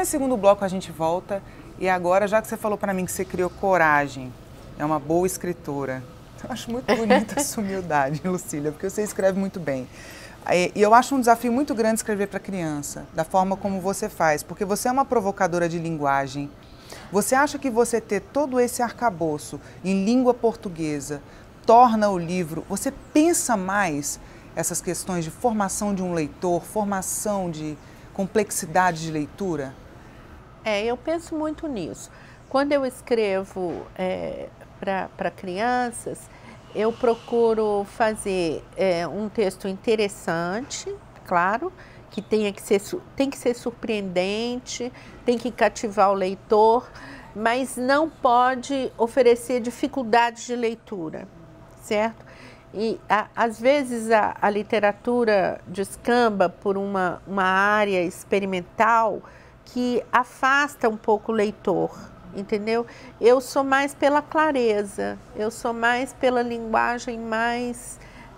nesse segundo bloco a gente volta. E agora, já que você falou para mim que você criou coragem, é uma boa escritora. Eu acho muito bonita a sua humildade, Lucília, porque você escreve muito bem. E eu acho um desafio muito grande escrever para criança, da forma como você faz, porque você é uma provocadora de linguagem. Você acha que você ter todo esse arcabouço em língua portuguesa torna o livro, você pensa mais essas questões de formação de um leitor, formação de complexidade de leitura? Eu penso muito nisso. Quando eu escrevo para crianças, eu procuro fazer um texto interessante, claro, que tem que ser surpreendente, tem que cativar o leitor, mas não pode oferecer dificuldades de leitura, certo? E às vezes a literatura descamba por uma área experimental que afasta um pouco o leitor, entendeu? Eu sou mais pela clareza, eu sou mais pela linguagem mais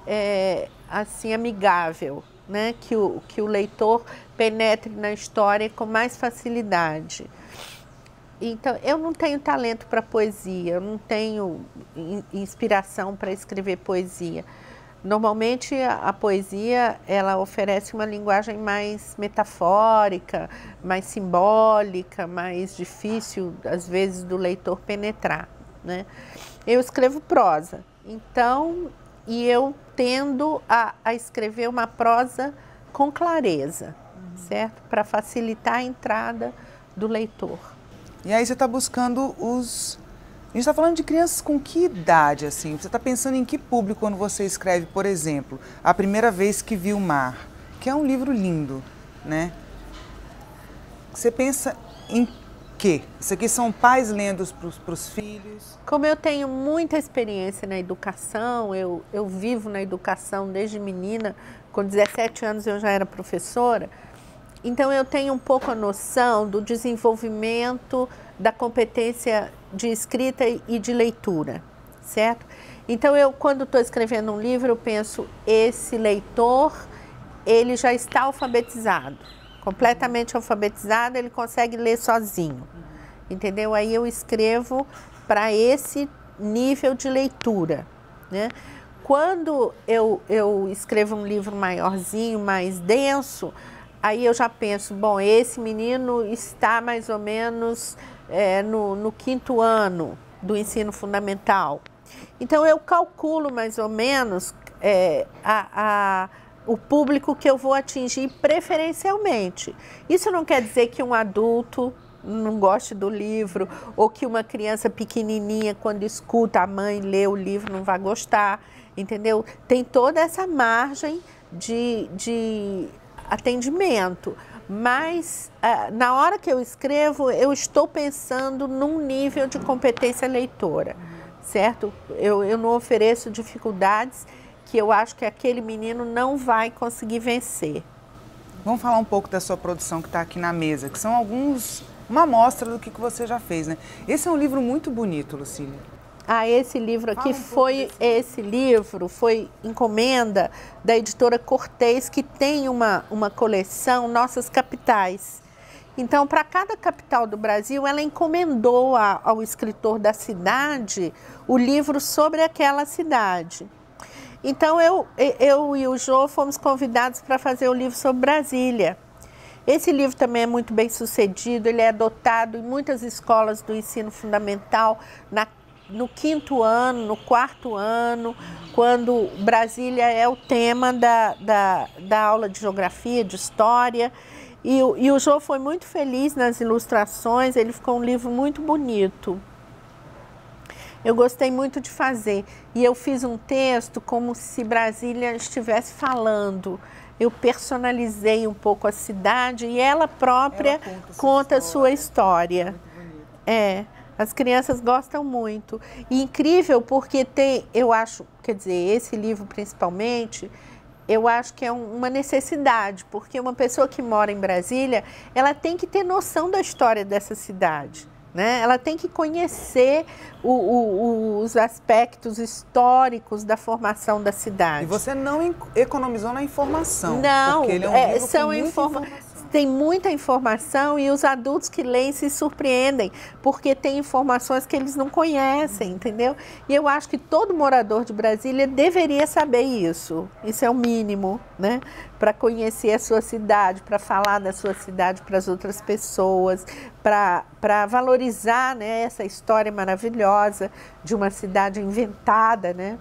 assim amigável, né? Que o leitor penetre na história com mais facilidade. Então, eu não tenho talento para poesia, eu não tenho inspiração para escrever poesia. Normalmente a poesia ela oferece uma linguagem mais metafórica, mais simbólica, mais difícil às vezes do leitor penetrar, né? Eu escrevo prosa, então, e eu tendo a escrever uma prosa com clareza, certo? Para facilitar a entrada do leitor. E aí você está buscando os... A gente está falando de crianças com que idade, assim? Você está pensando em que público quando você escreve, por exemplo, A Primeira Vez que Vi o Mar, que é um livro lindo, né? Você pensa em quê? Isso aqui são pais lendo para os filhos? Como eu tenho muita experiência na educação, eu vivo na educação desde menina, com 17 anos eu já era professora, então eu tenho um pouco a noção do desenvolvimento da competência de escrita e de leitura, certo? Então eu, quando estou escrevendo um livro, eu penso, esse leitor, ele já está alfabetizado, completamente alfabetizado, ele consegue ler sozinho, entendeu? Aí eu escrevo para esse nível de leitura, né? Quando eu escrevo um livro maiorzinho, mais denso, aí eu já penso, bom, esse menino está mais ou menos no 5º ano do ensino fundamental. Então eu calculo mais ou menos o público que eu vou atingir preferencialmente. Isso não quer dizer que um adulto não goste do livro, ou que uma criança pequenininha, quando escuta a mãe ler o livro, não vai gostar, entendeu? Tem toda essa margem de atendimento, mas na hora que eu escrevo, eu estou pensando num nível de competência leitora, certo? Eu não ofereço dificuldades que eu acho que aquele menino não vai conseguir vencer. Vamos falar um pouco da sua produção que está aqui na mesa, que são uma amostra do que você já fez, né? Esse é um livro muito bonito, Lucília. Esse livro aqui foi encomenda da editora Cortez, que tem uma coleção Nossas Capitais. Então, para cada capital do Brasil, ela encomendou ao escritor da cidade o livro sobre aquela cidade. Então, eu e o Jô fomos convidados para fazer o livro sobre Brasília. Esse livro também é muito bem sucedido, ele é adotado em muitas escolas do ensino fundamental, no 5º ano, no 4º ano, quando Brasília é o tema da aula de geografia, de história. E o Jô foi muito feliz nas ilustrações, ele ficou um livro muito bonito. Eu gostei muito de fazer. E eu fiz um texto como se Brasília estivesse falando. Eu personalizei um pouco a cidade e ela própria conta a sua história. As crianças gostam muito. E incrível porque eu acho, quer dizer, esse livro principalmente, eu acho que é uma necessidade, porque uma pessoa que mora em Brasília, ela tem que ter noção da história dessa cidade, né? Ela tem que conhecer os aspectos históricos da formação da cidade. E você não economizou na informação. Não, porque ele é um livro com muita informação. tem muita informação e os adultos que leem se surpreendem, porque tem informações que eles não conhecem, entendeu? E eu acho que todo morador de Brasília deveria saber isso. Isso é o mínimo, né? Para conhecer a sua cidade, para falar da sua cidade para as outras pessoas, para valorizar, né, essa história maravilhosa de uma cidade inventada, né?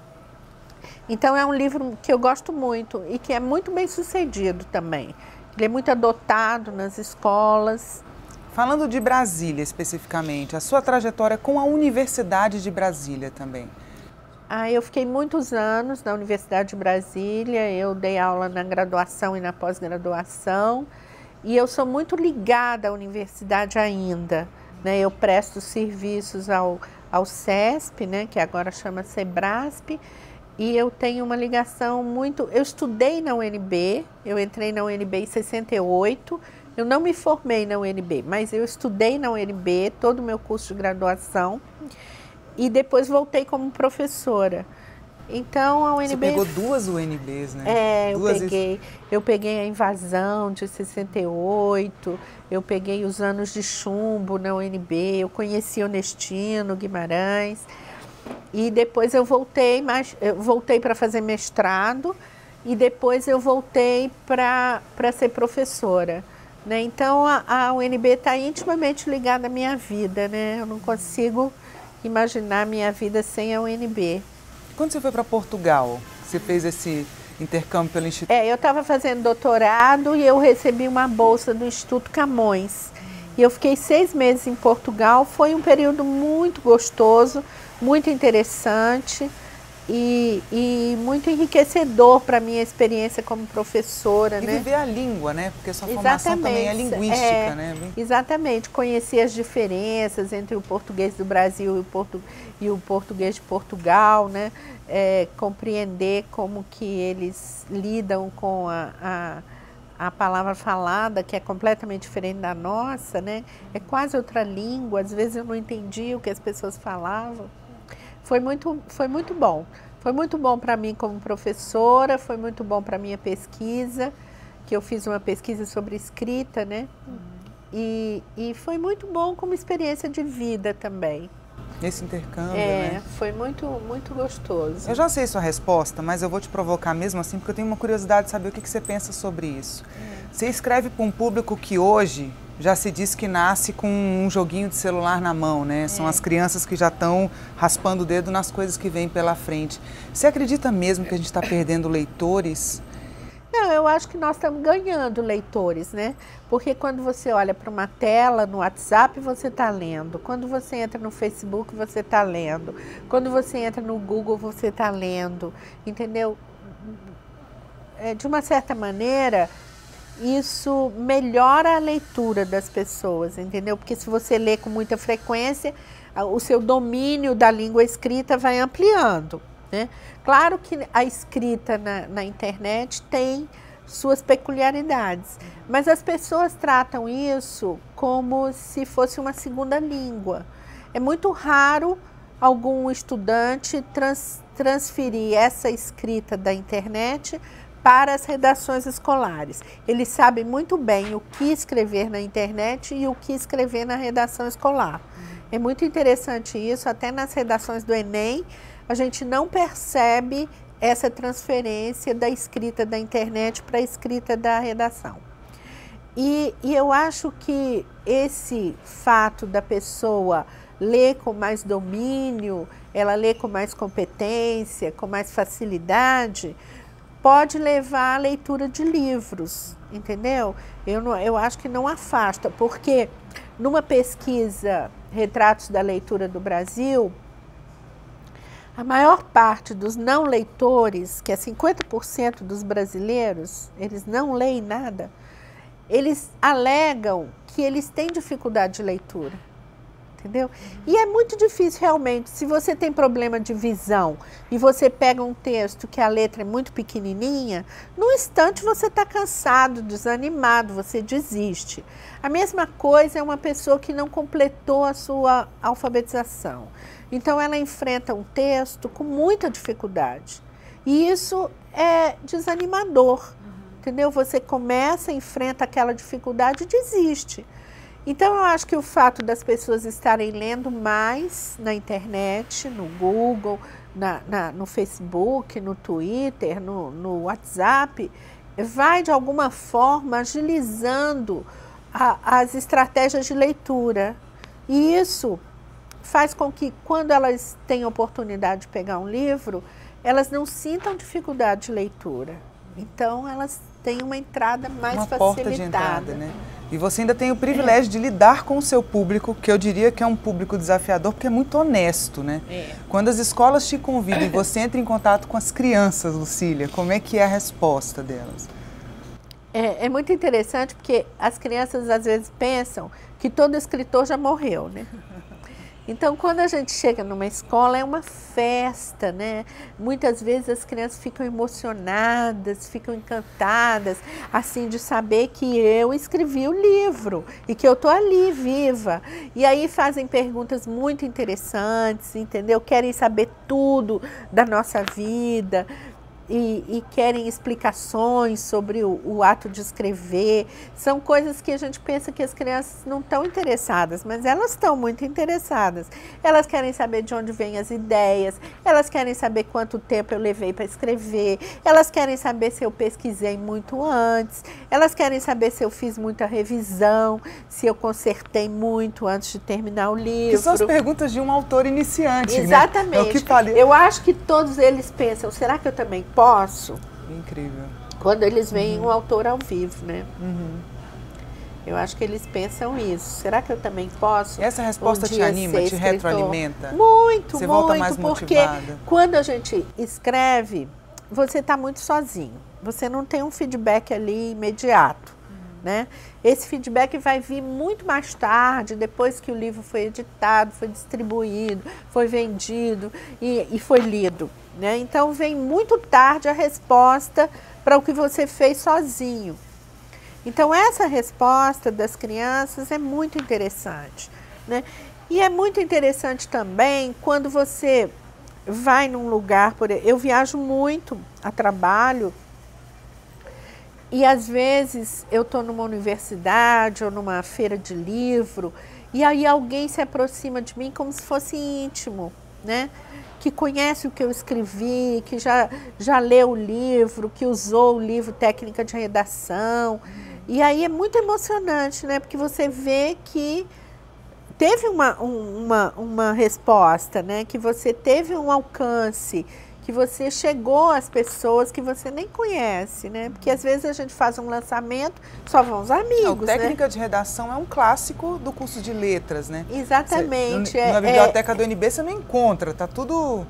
Então é um livro que eu gosto muito e que é muito bem sucedido também. Ele é muito adotado nas escolas. Falando de Brasília especificamente, a sua trajetória com a Universidade de Brasília também. Eu fiquei muitos anos na Universidade de Brasília, eu dei aula na graduação e na pós-graduação, e eu sou muito ligada à universidade ainda, né? Eu presto serviços ao CESP, né, que agora chama Sebrasp, e eu tenho uma ligação muito... Eu estudei na UNB, eu entrei na UNB em 68, eu não me formei na UNB, mas eu estudei na UNB, todo o meu curso de graduação, e depois voltei como professora. Então a UNB... Você pegou duas UNBs, né? Eu peguei a invasão de 68, eu peguei os anos de chumbo na UNB, eu conheci Onestino Guimarães, e depois eu voltei para fazer mestrado, e depois eu voltei para ser professora, né? Então a UNB está intimamente ligada à minha vida, né? Eu não consigo imaginar minha vida sem a UNB. Quando você foi para Portugal, você fez esse intercâmbio pelo Instituto? Eu estava fazendo doutorado e eu recebi uma bolsa do Instituto Camões. E eu fiquei 6 meses em Portugal, foi um período muito gostoso, muito interessante e muito enriquecedor para a minha experiência como professora. E né? viver a língua, né? Porque a sua formação também é linguística, né? Exatamente, conhecer as diferenças entre o português do Brasil e o português de Portugal, né? Compreender como que eles lidam com a palavra falada, que é completamente diferente da nossa, né? É quase outra língua, às vezes eu não entendi o que as pessoas falavam. Foi muito bom. Foi muito bom para mim como professora, foi muito bom para a minha pesquisa, que eu fiz uma pesquisa sobre escrita, né? E foi muito bom como experiência de vida também. Esse intercâmbio, né? Foi muito gostoso. Eu já sei sua resposta, mas eu vou te provocar mesmo assim, porque eu tenho uma curiosidade de saber o que você pensa sobre isso. Você escreve para um público que hoje já se diz que nasce com um joguinho de celular na mão, né? São as crianças que já estão raspando o dedo nas coisas que vêm pela frente. Você acredita mesmo que a gente está perdendo leitores? Não, eu acho que nós estamos ganhando leitores, né? Porque quando você olha para uma tela no WhatsApp, você está lendo. Quando você entra no Facebook, você está lendo. Quando você entra no Google, você está lendo. Entendeu? De uma certa maneira, isso melhora a leitura das pessoas, entendeu? Porque se você lê com muita frequência, o seu domínio da língua escrita vai ampliando, né? Claro que a escrita na internet tem suas peculiaridades, mas as pessoas tratam isso como se fosse uma segunda língua. É muito raro algum estudante transferir essa escrita da internet para as redações escolares. Eles sabem muito bem o que escrever na internet e o que escrever na redação escolar. É muito interessante isso, até nas redações do Enem, a gente não percebe essa transferência da escrita da internet para a escrita da redação. E eu acho que esse fato da pessoa ler com mais domínio, ela lê com mais competência, com mais facilidade, pode levar à leitura de livros, entendeu? Eu acho que não afasta, porque numa pesquisa Retratos da Leitura do Brasil, a maior parte dos não leitores, que é 50% dos brasileiros, eles não leem nada, eles alegam que eles têm dificuldade de leitura, entendeu? E é muito difícil realmente, se você tem problema de visão e você pega um texto que a letra é muito pequenininha, no instante você está cansado, desanimado, você desiste. A mesma coisa é uma pessoa que não completou a sua alfabetização. Então ela enfrenta um texto com muita dificuldade. E isso é desanimador. entendeu? Você começa, enfrenta aquela dificuldade e desiste. Então, eu acho que o fato das pessoas estarem lendo mais na internet, no Google, no Facebook, no Twitter, no WhatsApp, vai, de alguma forma, agilizando as estratégias de leitura. E isso faz com que, quando elas têm oportunidade de pegar um livro, elas não sintam dificuldade de leitura. Então, elas têm uma entrada mais facilitada. Uma porta de entrada, né? E você ainda tem o privilégio de lidar com o seu público, que eu diria que é um público desafiador, porque é muito honesto, né? Quando as escolas te convidam e você entra em contato com as crianças, Lucília, como é que é a resposta delas? É muito interessante, porque as crianças às vezes pensam que todo escritor já morreu, né? Então, quando a gente chega numa escola, é uma festa, né? Muitas vezes as crianças ficam emocionadas, ficam encantadas, assim, de saber que eu escrevi o livro e que eu estou ali, viva. E aí fazem perguntas muito interessantes, entendeu? Querem saber tudo da nossa vida. E querem explicações sobre o ato de escrever. São coisas que a gente pensa que as crianças não estão interessadas, mas elas estão muito interessadas. Elas querem saber de onde vêm as ideias, elas querem saber quanto tempo eu levei para escrever, elas querem saber se eu pesquisei muito antes, elas querem saber se eu fiz muita revisão, se eu consertei muito antes de terminar o livro. Que são as perguntas de um autor iniciante, exatamente, né? É o que falei. Eu acho que todos eles pensam, será que eu também posso? Incrível. Quando eles veem um autor ao vivo, né? Eu acho que eles pensam isso. Será que eu também posso? E essa resposta te anima, te retroalimenta? Muito, você muito, volta mais porque motivada. Quando a gente escreve, você está muito sozinho. Você não tem um feedback ali imediato, né? Esse feedback vai vir muito mais tarde, depois que o livro foi editado, foi distribuído, foi vendido e foi lido, né? Então, vem muito tarde a resposta para o que você fez sozinho. Então, essa resposta das crianças é muito interessante, né? E é muito interessante também quando você vai num lugar, eu viajo muito a trabalho, e às vezes eu estou numa universidade ou numa feira de livro, e aí alguém se aproxima de mim como se fosse íntimo, né? Que conhece o que eu escrevi, que já leu o livro, que usou o livro técnica de redação. E aí é muito emocionante, né? Porque você vê que teve uma resposta, né? Que você teve um alcance, que você chegou às pessoas que você nem conhece, né? Porque às vezes a gente faz um lançamento, só vão os amigos, técnica de redação é um clássico do curso de letras, né? Exatamente. Na biblioteca do UNB você não encontra, tá tudo...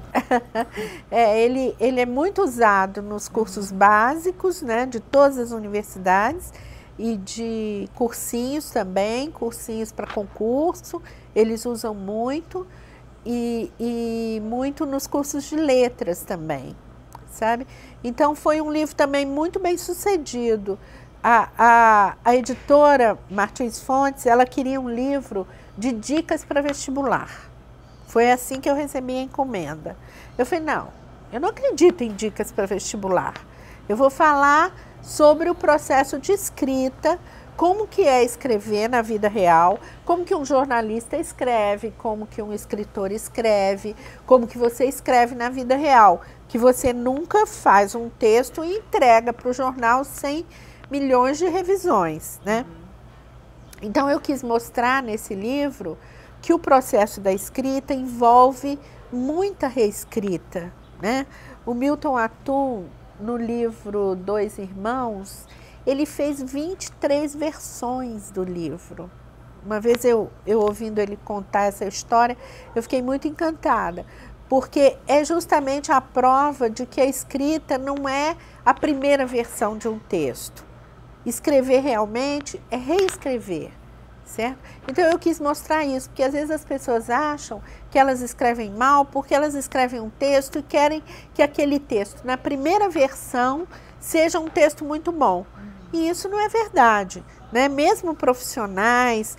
ele é muito usado nos cursos básicos, né? De todas as universidades e de cursinhos também, cursinhos para concurso, eles usam muito. E muito nos cursos de letras também, sabe? Então, foi um livro também muito bem sucedido. A editora Martins Fontes, ela queria um livro de dicas para vestibular. Foi assim que eu recebi a encomenda. Eu falei, não, eu não acredito em dicas para vestibular. Eu vou falar sobre o processo de escrita, como que é escrever na vida real, como que um jornalista escreve, como que um escritor escreve, como que você escreve na vida real, que você nunca faz um texto e entrega para o jornal sem milhões de revisões, né? Então, eu quis mostrar nesse livro que o processo da escrita envolve muita reescrita, né? O Milton Atum, no livro Dois Irmãos, ele fez 23 versões do livro. Uma vez eu ouvindo ele contar essa história, eu fiquei muito encantada, porque é justamente a prova de que a escrita não é a primeira versão de um texto. Escrever realmente é reescrever, certo? Então eu quis mostrar isso, porque às vezes as pessoas acham que elas escrevem mal porque elas escrevem um texto e querem que aquele texto, na primeira versão, seja um texto muito bom. E isso não é verdade, né? Mesmo profissionais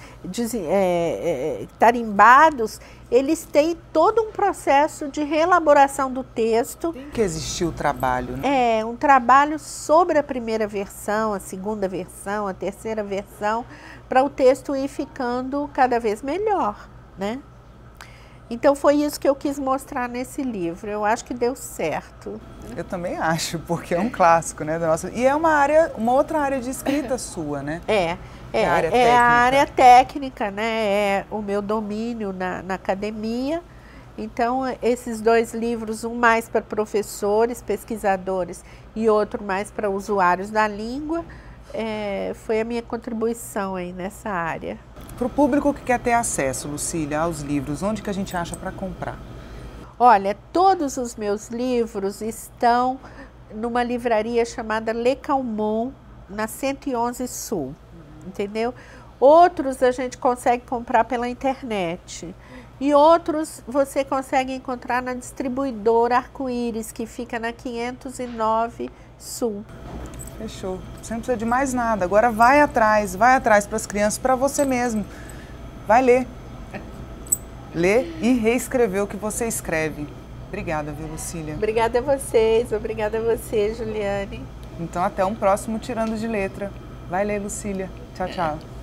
tarimbados, eles têm todo um processo de reelaboração do texto. Tem que existir o trabalho, né? É, um trabalho sobre a primeira versão, a segunda versão, a terceira versão, para o texto ir ficando cada vez melhor, né? Então foi isso que eu quis mostrar nesse livro. Eu acho que deu certo. Eu também acho, porque é um clássico, né? E é uma outra área de escrita sua, né? É a área técnica, né? É o meu domínio na academia. Então, esses dois livros, um mais para professores, pesquisadores e outro mais para usuários da língua, foi a minha contribuição aí nessa área. Para o público que quer ter acesso, Lucília, aos livros, onde que a gente acha para comprar? Olha, todos os meus livros estão numa livraria chamada Le Calmon, na 111 Sul, entendeu? Outros a gente consegue comprar pela internet e outros você consegue encontrar na distribuidora Arco-Íris, que fica na 509 Sul. Fechou. Você não precisa de mais nada. Agora vai atrás para as crianças, para você mesmo. Vai ler. Lê e reescrever o que você escreve. Obrigada, viu, Lucília? Obrigada a vocês, obrigada a você, Juliane. Então, até um próximo Tirando de Letra. Vai ler, Lucília. Tchau, tchau.